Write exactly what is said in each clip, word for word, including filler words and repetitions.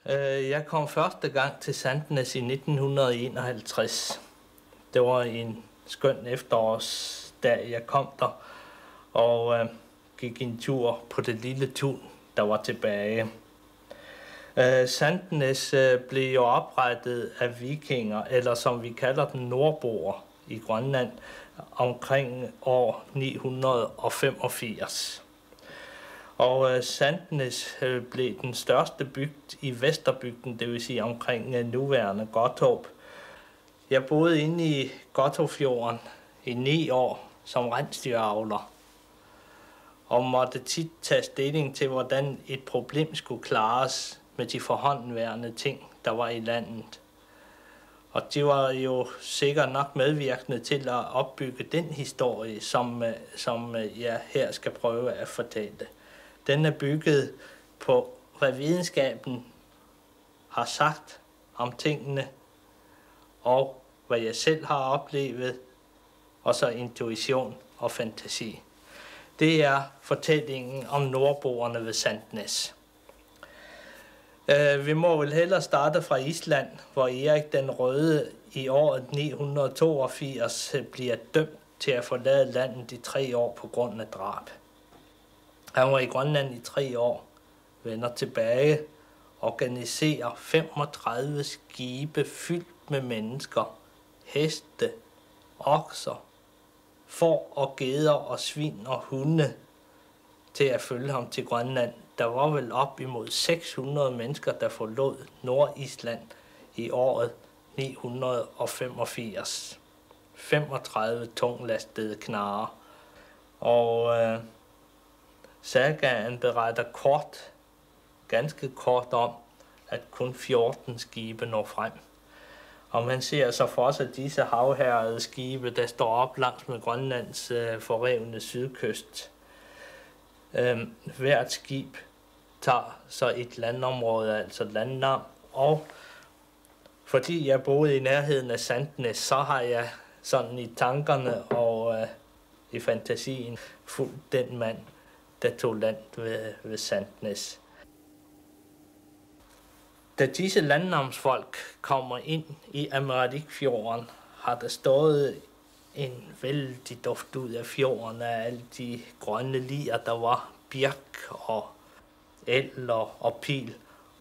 Jeg kom første gang til Sandnes i nitten enoghalvtreds. Det var en skøn efterårsdag, jeg kom der, og øh, gik en tur på det lille tun, der var tilbage. Øh, Sandnes øh, blev jo oprettet af vikinger, eller som vi kalder dem, nordboer i Grønland, omkring år ni hundrede femogfirs. Og øh, Sandnes øh, blev den største bygd i Vesterbygden, det vil sige omkring øh, nuværende Godthåb. Jeg boede inde i Godthåbfjorden i ni år som rensdyravler, og måtte tit tage stilling til, hvordan et problem skulle klares med de forhåndenværende ting, der var i landet. Og de var jo sikkert nok medvirkende til at opbygge den historie, som, som jeg her skal prøve at fortælle. Den er bygget på, hvad videnskaben har sagt om tingene, og hvad jeg selv har oplevet, og så intuition og fantasi. Det er fortællingen om nordboerne ved Sandnes. Uh, vi må vel hellere starte fra Island, hvor Erik den Røde i året ni hundrede toogfirs bliver dømt til at forlade landet i tre år på grund af drab. Han var i Grønland i tre år, vender tilbage, organiserer femogtredive skibe fyldt med mennesker, heste, okser, får og geder og svin og hunde til at følge ham til Grønland. Der var vel op imod seks hundrede mennesker, der forlod Nordisland i året ni hundrede femogfirs. femogtredive tunglastede knarrer. Og øh, sagaen beretter kort, ganske kort om, at kun fjorten skibe når frem. Og man ser så for sig disse havhærede skibe, der står op langs med Grønlands øh, forrevne sydkyst. Øhm, hvert skib tager så et landområde, altså landnavn, og fordi jeg boede i nærheden af Sandnes, så har jeg sådan i tankerne og øh, i fantasien fulgt den mand, der tog land ved, ved Sandnes. Da disse landnavnsfolk kommer ind i Amerikfjorden, har der stået en vældig duft ud af fjorden af alle de grønne lier, der var birk og el og, og pil.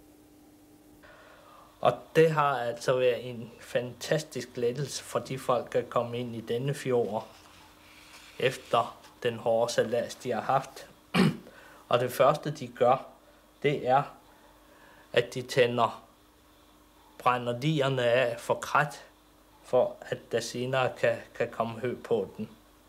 Og det har altså været en fantastisk lettelse for de folk, der kom ind i denne fjord efter den hårde salas, de har haft. Og det første, de gør, det er, at de tænder, brænder lierne af for krat, for at der senere kan, kan komme hø på den.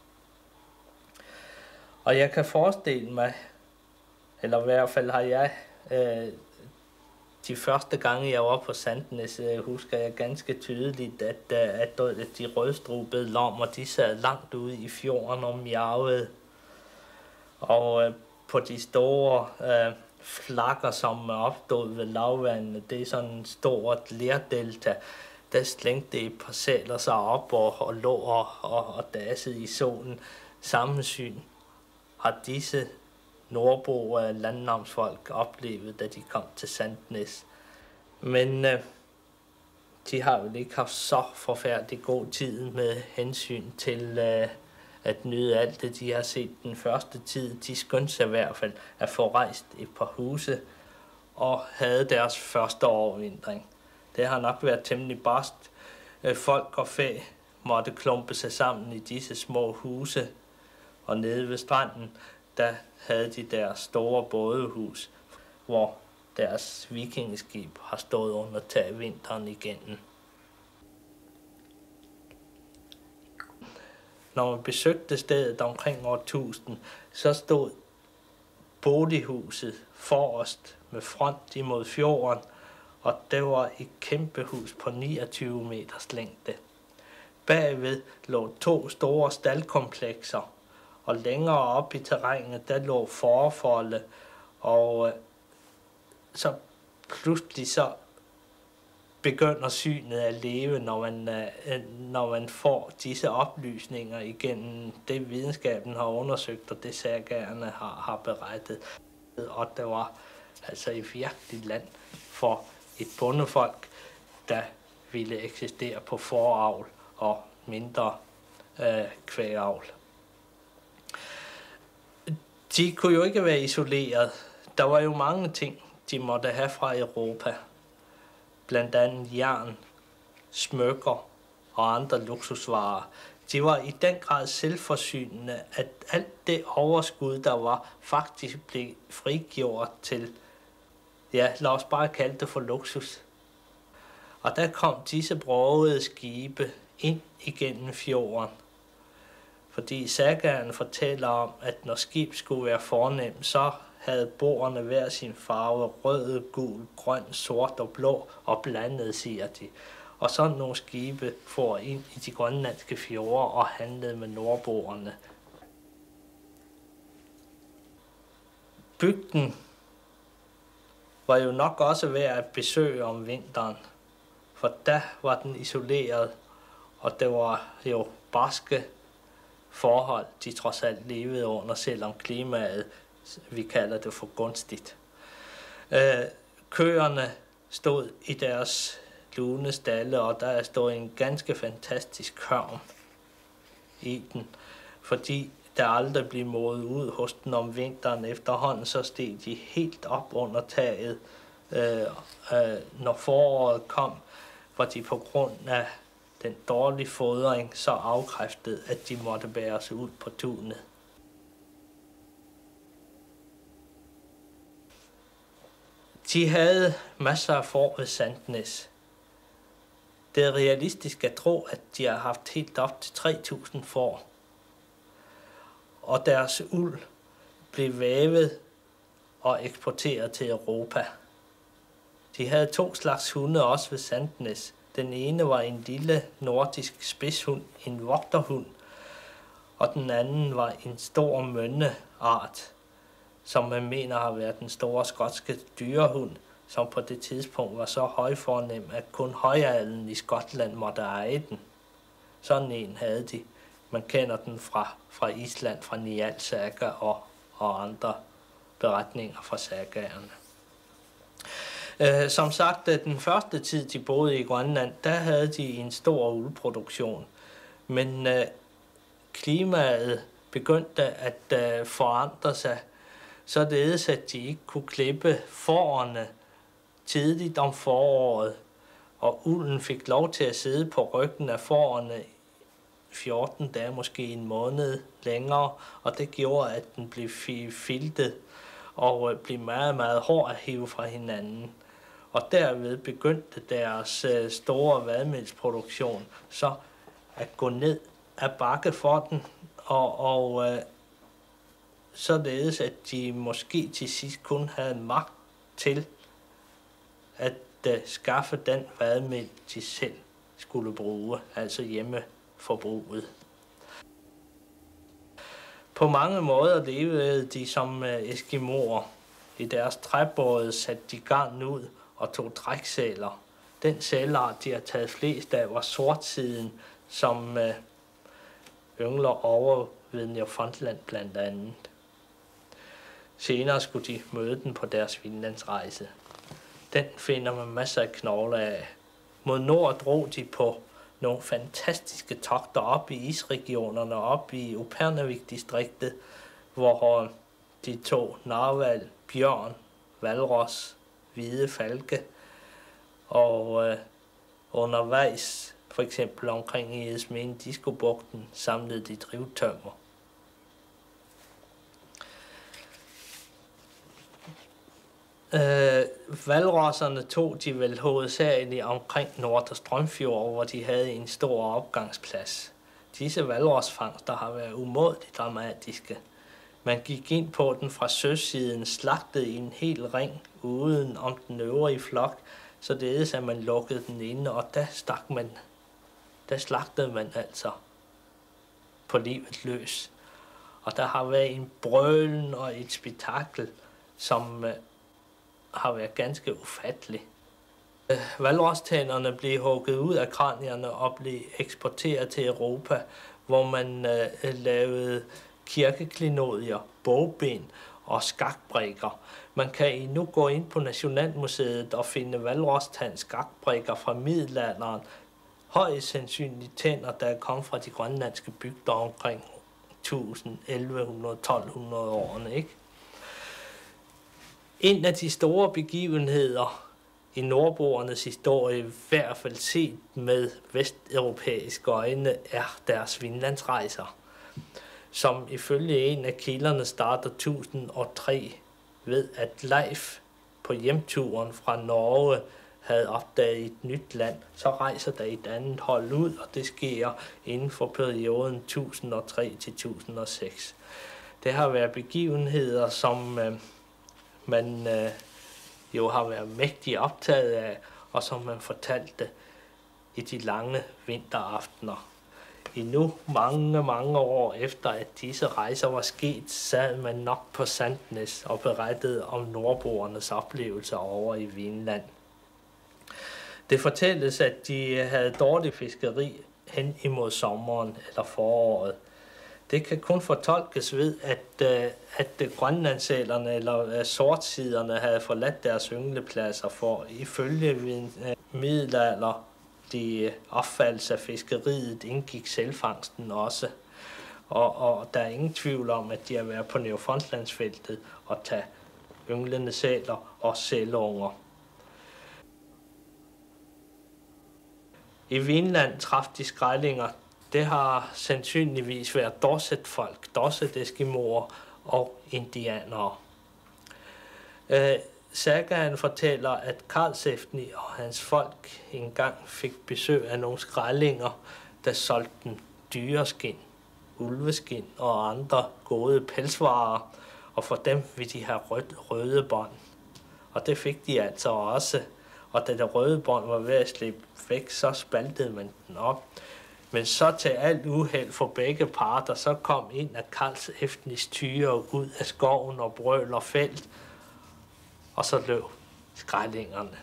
Og jeg kan forestille mig, eller i hvert fald har jeg, øh, de første gange jeg var på Sandnes, øh, husker jeg ganske tydeligt, at, at, at de rødstrubede lommer, de sad langt ude i fjorden og miavede. Og øh, på de store øh, flakker, som er opstået ved lavvandene, det er sådan en stort lerdelta, der slængte et par sæler sig op og, og lå og, og, og dasede i solen. Sammensyn har disse nordbo landnavnsfolk oplevet, da de kom til Sandnes. Men øh, de har vel ikke haft så forfærdelig god tid med hensyn til øh, at nyde alt det, de har set den første tid. De skyndte sig i hvert fald at få rejst et par huse og havde deres første overvintring. Det har nok været temmelig barst. Folk og fæ måtte klumpe sig sammen i disse små huse, og nede ved stranden, der havde de deres store bådehus, hvor deres vikingeskib har stået under tag vinteren igennem. Når man besøgte stedet omkring år tusind, så stod bolighuset forrest med front imod fjorden, og det var et kæmpe hus på niogtyve meters længde. Bagved lå to store staldkomplekser, og længere op i terrænet, der lå forfolde, og så pludselig så begynder synet at leve, når man, når man får disse oplysninger igennem det, videnskaben har undersøgt, og det sagaerne har, har berettet. Og der var altså et virkelig land for et bondefolk, der ville eksistere på fåreavl og mindre øh, kvægavl. De kunne jo ikke være isoleret. Der var jo mange ting, de måtte have fra Europa. Blandt andet jern, smykker og andre luksusvarer. De var i den grad selvforsynende, at alt det overskud, der var, faktisk blev frigjort til, ja, lad os bare kalde det for luksus. Og der kom disse brogede skibe ind igennem fjorden. Fordi sagaen fortæller om, at når skib skulle være fornemt, så havde bordene hver sin farve, rød, gul, grøn, sort og blå, og blandet, siger de. Og sådan nogle skibe får ind i de grønlandske fjorde og handlede med nordboerne. Bygden var jo nok også værd at besøge om vinteren, for da var den isoleret, og det var jo barske forhold, de trods alt levede under, selvom klimaet, vi kalder det for gunstigt. Øh, køerne stod i deres lune stalle, og der stod en ganske fantastisk hørm i den, fordi der aldrig blev mådet ud hos den om vinteren. Efterhånden så steg de helt op under taget. Øh, øh, når foråret kom, var de på grund af den dårlige fodring så afkræftet, at de måtte bæres ud på tunet. De havde masser af får ved Sandnes. Det er realistisk at tro, at de har haft helt op til tre tusind får. Og deres uld blev vævet og eksporteret til Europa. De havde to slags hunde også ved Sandnes. Den ene var en lille nordisk spidshund, en vogterhund, og den anden var en stor mønneart, som man mener har været den store skotske dyrehund, som på det tidspunkt var så højfornem, at kun højadelen i Skotland måtte eje den. Sådan en havde de. Man kender den fra, fra Island, fra Njál saga og, og andre beretninger fra sagaerne. Øh, som sagt, den første tid, de boede i Grønland, der havde de en stor uldproduktion. Men øh, klimaet begyndte at øh, forandre sig, således at de ikke kunne klippe fårene tidligt om foråret, og ulden fik lov til at sidde på ryggen af fårene fjorten dage, måske en måned længere, og det gjorde, at den blev filtet og blev meget, meget hård at hive fra hinanden. Og derved begyndte deres store vadmelsproduktion så at gå ned ad bakke for den, og, og således at de måske til sidst kun havde magt til at uh, skaffe den vadmel, de selv skulle bruge, altså hjemmeforbruget. På mange måder levede de som uh, eskimoer. I deres træbåde satte de garn ud og tog træksæler. Den sælart, de har taget flest af, var sortsiden, som uh, yngler over ved Newfoundland blandt andet. Senere skulle de møde den på deres Vinlandsrejse. Den finder man masser af knogler af. Mod nord drog de på nogle fantastiske togter op i isregionerne, op i Upernavik-distriktet, hvor de tog narval, bjørn, valros, hvide falke, og øh, undervejs, for eksempel omkring i Esmene Diskobugten, samlede de drivtømmer. Øh, valrosserne tog de vel hovedsageligt omkring Nordre Strømfjord, hvor de havde en stor opgangsplads. Disse valrosfangster har været umådeligt dramatiske. Man gik ind på den fra søsiden, slagtede i en hel ring uden om den øvrige flok, således at man lukkede den inde, og der stak man, der slagtede man altså på livet løs. Og der har været en brølen og et spektakel, som har været ganske ufattelig. Valrostænderne blev hugget ud af kranierne og blev eksporteret til Europa, hvor man uh, lavede kirkeklinodier, bogben og skakbrikker. Man kan endnu gå ind på Nationalmuseet og finde valrostands skakbrikker fra middelalderen, højst sandsynligt tænder, der kom fra de grønlandske bygder omkring tusind, elleve hundrede, tolv hundrede årene, ikke? En af de store begivenheder i nordboernes historie, i hvert fald set med vesteuropæiske øjne, er deres Vinlandsrejser, som ifølge en af kilderne starter tusind og tre ved, at Leif på hjemturen fra Norge havde opdaget et nyt land. Så rejser der et andet hold ud, og det sker inden for perioden tusind og tre til tusind og seks. Det har været begivenheder, som øh, man øh, jo har været mægtig optaget af, og som man fortalte i de lange vinteraftener. Endnu mange, mange år efter, at disse rejser var sket, sad man nok på Sandnes og berettede om nordboernes oplevelser over i Vinland. Det fortælles, at de havde dårlig fiskeri hen imod sommeren eller foråret. Det kan kun fortolkes ved, at, at grønlandssælerne eller sortsiderne havde forladt deres ynglepladser, for ifølge middelalder de opfattelse af fiskeriet indgik selvfangsten også. Og, og der er ingen tvivl om, at de har været på Newfoundlandsfeltet og tage ynglende sæler og sælunger. I Vinland traf de skrællinger. Det har sandsynligvis været Dorset-folk, Dorset-eskimoer og indianere. Øh, Sagaen fortæller, at Karlsefni og hans folk engang fik besøg af nogle skrællinger, der solgte dem dyreskin, ulveskin og andre gode pelsvarer, og for dem ville de have rød, røde bånd. Og det fik de altså også, og da det røde bånd var ved at slippe væk, så spaltede man den op. Men så til alt uheld for begge parter, så kom en af Karlsefnis tyre ud af skoven og brøl og felt, og så løb skrællingerne.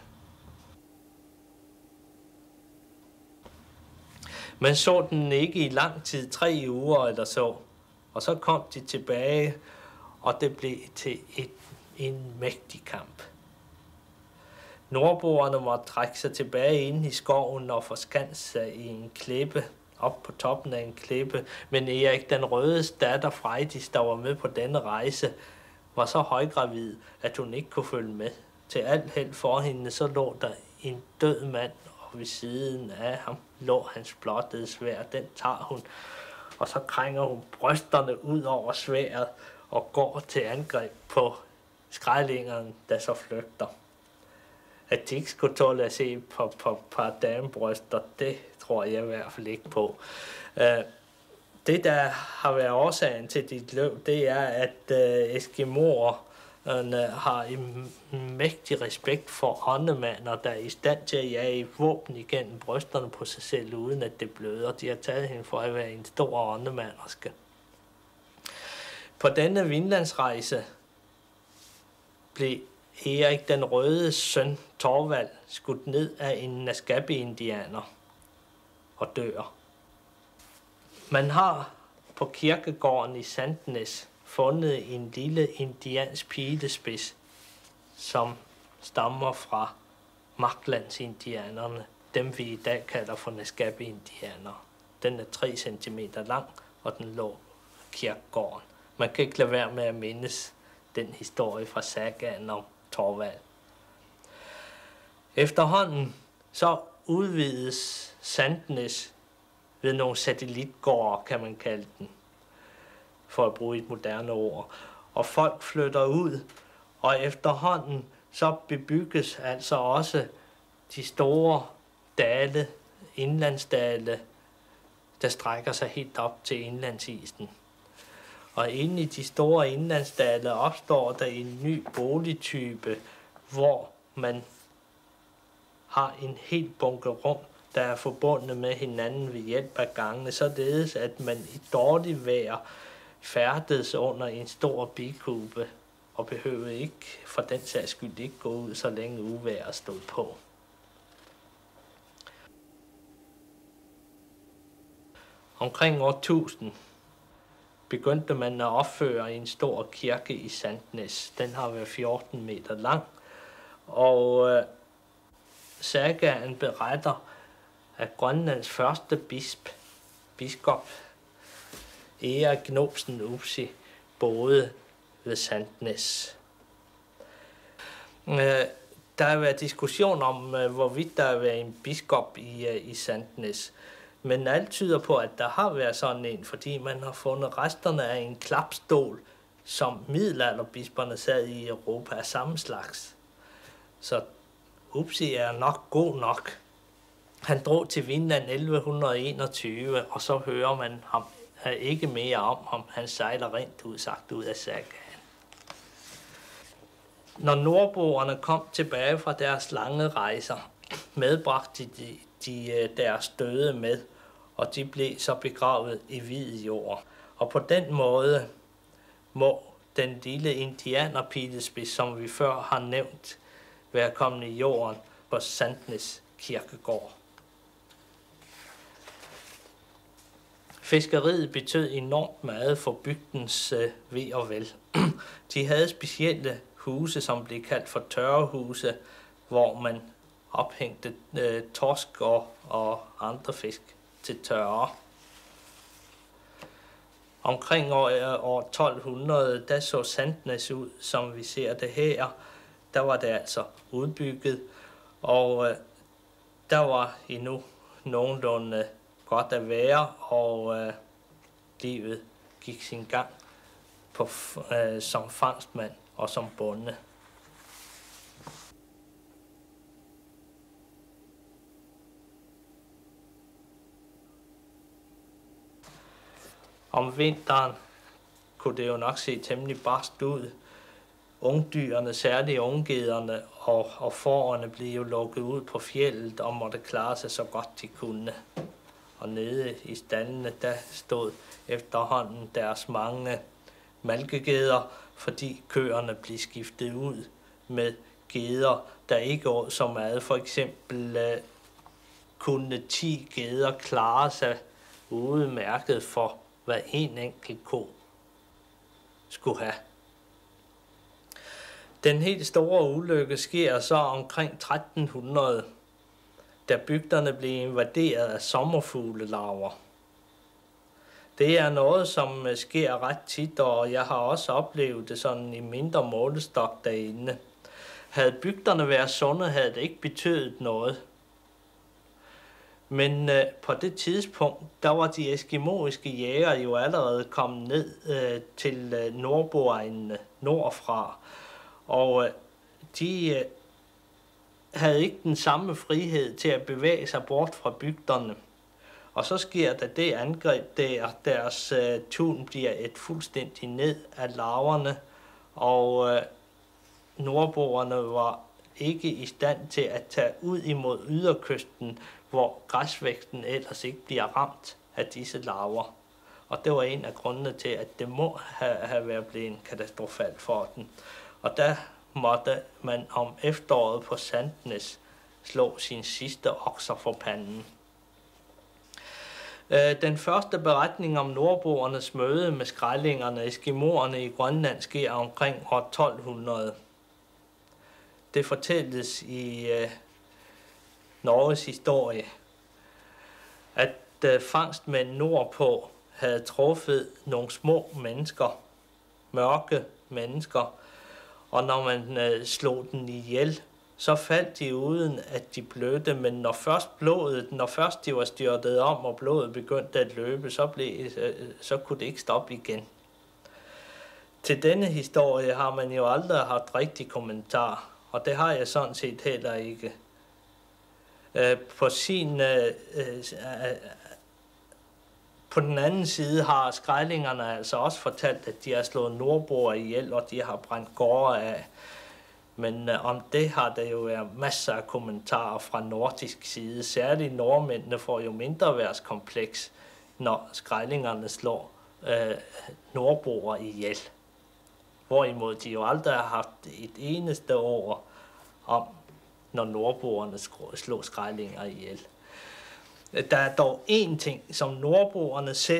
Man så den ikke i lang tid, tre uger eller så, og så kom de tilbage, og det blev til et, en mægtig kamp. Nordboerne måtte trække sig tilbage ind i skoven og forskanse sig i en klippe, op på toppen af en klippe, men Erik den Rødes datter Frejdis, der var med på denne rejse, var så højgravid, at hun ikke kunne følge med. Til alt held for hende, så lå der en død mand, og ved siden af ham lå hans blottede sværd. Den tager hun, og så krænger hun brysterne ud over sværdet og går til angreb på skrællingerne, der så flygter. At de ikke skulle tåle at se på, på, på damebryster, det tror jeg i hvert fald ikke på. Uh, Det, der har været årsagen til dit løb, det er, at uh, eskimoerne har en mægtig respekt for åndemander, der er i stand til at jage våben igennem brysterne på sig selv, uden at det bløder. De har taget hende for at være en stor åndemanderske. På denne Vinlandsrejse blev Erik den Rødes søn, Torvald, skudt ned af en Naskapi-indianer og dør. Man har på kirkegården i Sandnes fundet en lille indiansk pilespids, som stammer fra Marklandsindianerne, dem vi i dag kalder for Naskapi-indianere. Den er tre centimeter lang, og den lå i kirkegården. Man kan ikke lade være med at mindes den historie fra sagaen om Torvald. Efterhånden så udvides Sandnes ved nogle satellitgårde, kan man kalde den, for at bruge et moderne ord. Og folk flytter ud, og efterhånden så bebygges altså også de store dale, indlandsdale, der strækker sig helt op til indlandsisen. Og inde i de store indlandsdale opstår der en ny boligtype, hvor man har en helt bunke rum, der er forbundet med hinanden ved hjælp af gangene, således at man i dårligt vejr færdes under en stor bikube og behøvede ikke, for den sags skyld, ikke gå ud, så længe uvejret stod på. Omkring år tusind begyndte man at opføre en stor kirke i Sandnes. Den har været fjorten meter lang, og øh, sagaen beretter, at Grønlands første bisp, biskop Erik Gnobsen Upsi, boede ved Sandnes. Øh, der har været diskussion om, øh, hvorvidt der har været en biskop i, øh, i Sandnes. Men alt tyder på, at der har været sådan en, fordi man har fundet resterne af en klapstol, som middelalderbisperne sad i Europa af samme slags. Så Upsi er nok god nok. Han drog til Vinland elleve enogtyve, og så hører man ham ikke mere om ham. Han sejler rent ud sagt ud af sagaen. Når nordboerne kom tilbage fra deres lange rejser, medbragte de, de deres døde med, og de blev så begravet i hvid jord. Og på den måde må den lille indianerpilespids, som vi før har nævnt, være kommet i jorden på Sandnes kirkegård. Fiskeriet betød enormt meget for bygdens øh, ve og vel. De havde specielle huse, som blev kaldt for tørrehuse, hvor man ophængte øh, torsk og, og andre fisk til tørre. Omkring år, år tolv hundrede, der så Sandnes ud, som vi ser det her. Der var det altså udbygget, og øh, der var endnu nogenlunde godt at være, og øh, livet gik sin gang på, øh, som fangstmand og som bonde. Om vinteren kunne det jo nok se temmelig barst ud. Ungdyrene, særligt ungederne og, og fårene, blev jo lukket ud på fjeldet og måtte klare sig så godt de kunne. Og nede i staldene, der stod efterhånden deres mange malkegeder, fordi køerne blev skiftet ud med geder, der ikke åd så meget. For eksempel uh, kunne ti geder klare sig udmærket for, hvad en enkelt ko skulle have. Den helt store ulykke sker så omkring tretten hundrede, da bygderne blev invaderet af sommerfuglelarver. Det er noget, som sker ret tit, og jeg har også oplevet det sådan i mindre målestok derinde. Havde bygderne været sunde, havde det ikke betydet noget. Men øh, på det tidspunkt, der var de eskimoiske jæger jo allerede kommet ned øh, til øh, nordboegnene nordfra, og øh, de øh, havde ikke den samme frihed til at bevæge sig bort fra bygderne. Og så sker der det angreb, der deres øh, tun bliver et fuldstændig ned af larverne, og øh, nordboerne var ikke i stand til at tage ud imod yderkysten, hvor græsvæksten ellers ikke bliver ramt af disse larver. Og det var en af grundene til, at det må have, have været blevet katastrofalt for den. Og der måtte man om efteråret på Sandnes slå sin sidste okser for panden. Den første beretning om nordboernes møde med skrællingerne, eskimoerne i Grønland, sker omkring år tolv hundrede. Det fortælles i uh, Norges historie, at uh, fangstmænd nordpå havde truffet nogle små mennesker, mørke mennesker, og når man uh, slog den ihjel, så faldt de uden at de blødte, men når først blodet, når først de var styrtet om, og blodet begyndte at løbe, så, blev, uh, så kunne det ikke stoppe igen. Til denne historie har man jo aldrig haft rigtig kommentar, og det har jeg sådan set heller ikke. Uh, på sin... Uh, uh, På den anden side har skrællingerne altså også fortalt, at de har slået nordboer ihjel, og de har brændt gårde af. Men øh, om det har der jo været masser af kommentarer fra nordisk side. Særligt nordmændene får jo mindre værtskompleks, når skrællingerne slår øh, nordboer ihjel. Hvorimod de jo aldrig har haft et eneste ord om, når nordboerne slår skrællinger ihjel. Der er dog én ting, som nordboerne selv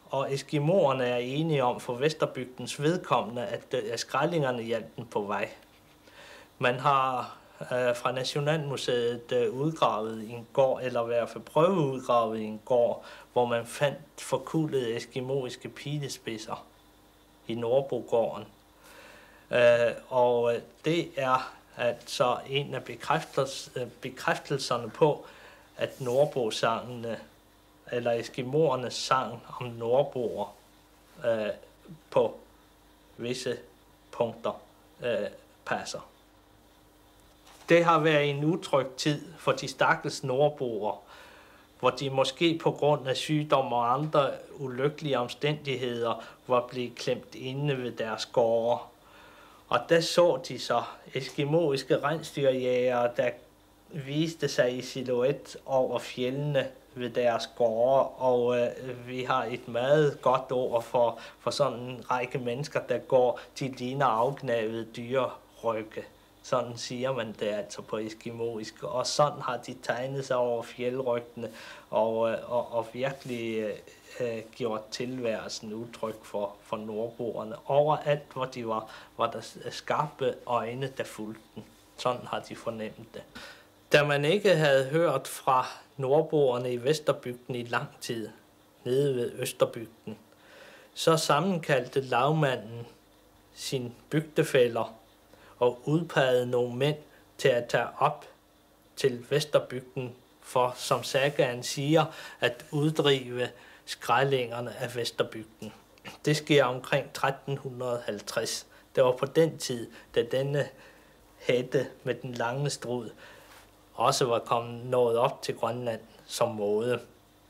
og eskimoerne er enige om for Vesterbygdens vedkommende, at, at skrællingerne hjalp den på vej. Man har øh, fra Nationalmuseet øh, udgravet i en gård, eller i hvert fald prøveudgravet i en gård, hvor man fandt forkullede eskimoiske pilespidser i Nordbogården. Øh, og det er altså en af bekræftels, bekræftelserne på, at nordbosangene, eller eskimoernes sang om nordboer, øh, på visse punkter øh, passer. Det har været en utryg tid for de stakkels nordboer, hvor de måske på grund af sygdom og andre ulykkelige omstændigheder var blevet klemt inde ved deres gårde. Og der så de så eskimoiske rensdyrjægere, der viste sig i silhuet over fjellene ved deres gårde, og øh, vi har et meget godt ord for, for sådan en række mennesker, der går, de ligner afgnavede dyrerygge. Sådan siger man det altså på eskimoisk, og sådan har de tegnet sig over fjeldrygtene og, og, og virkelig øh, gjort tilværelsen utryg for, for nordboerne. Overalt, hvor de var, var der skarpe øjne, der fulgte den. Sådan har de fornemt det. Da man ikke havde hørt fra nordboerne i Vesterbygden i lang tid, nede ved Østerbygden, så sammenkaldte lagmanden sin bygdefæller og udpegede nogle mænd til at tage op til Vesterbygden for, som sagaen siger, at uddrive skrællingerne af Vesterbygden. Det sker omkring tretten halvtreds. Det var på den tid, da denne hætte med den lange strud også var kommet nået op til Grønland som måde.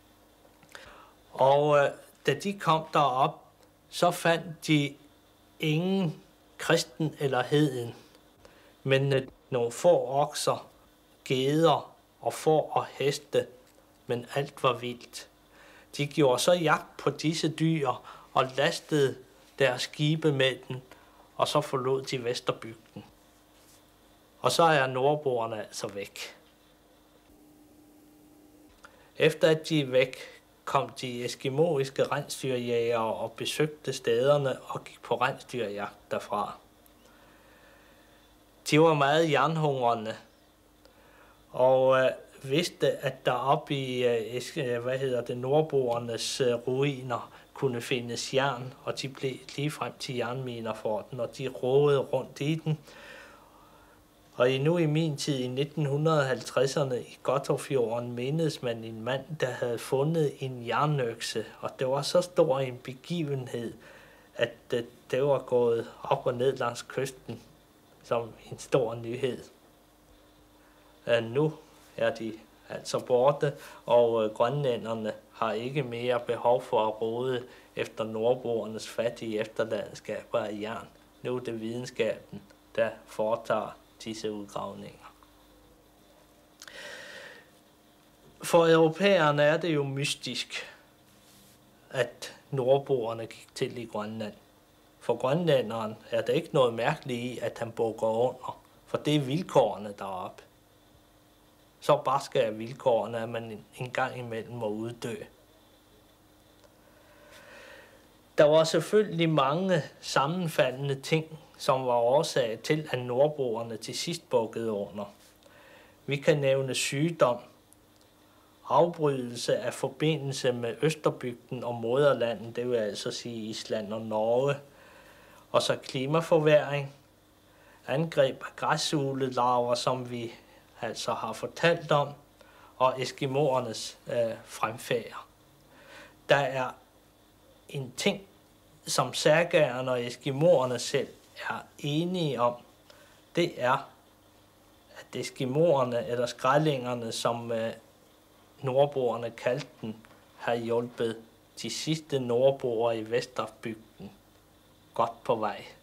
Og øh, da de kom derop, så fandt de ingen kristen eller heden, men øh, nogle få okser, geder og får og heste, men alt var vildt. De gjorde så jagt på disse dyr og lastede deres skibe med den, og så forlod de Vesterbygden. Og så er nordboerne altså væk. Efter at de er væk, kom de eskimoiske rensdyrjægere og besøgte stederne og gik på rensdyrjagt derfra. De var meget jernhungrende og øh, vidste, at der oppe i øh, hvad hedder det, nordboernes øh, ruiner kunne findes jern, og de blev ligefrem til jernminer for den, og de rådede rundt i den. Og endnu i min tid, i nitten halvtredserne, i Godthåbfjorden, mindes man en mand, der havde fundet en jernøkse, og det var så stor en begivenhed, at det, det var gået op og ned langs kysten som en stor nyhed. Uh, nu er de altså borte, og uh, grønlænderne har ikke mere behov for at råde efter nordboernes fattige efterladenskaber af jern. Nu er det videnskaben, der foretager disse udgravninger. For europæerne er det jo mystisk, at nordboerne gik til i Grønland. For grønlænderen er der ikke noget mærkeligt i, at han bukker under, for det er vilkårene deroppe. Så barske er vilkårene, at man en gang imellem må uddø. Der var selvfølgelig mange sammenfaldende ting, som var årsag til, at nordboerne til sidst bukkede under. Vi kan nævne sygdom, afbrydelse af forbindelse med Østerbygden og moderlandet, det vil altså sige Island og Norge, og så klimaforværing, angreb af græsuglelarver, som vi altså har fortalt om, og eskimoernes øh, fremfærd. Der er en ting, som sagaerne og eskimoerne selv er enige om, det er, at eskimoerne eller skrællingerne, som øh, nordboerne kaldte den, har hjulpet de sidste nordboere i Vesterbygden godt på vej.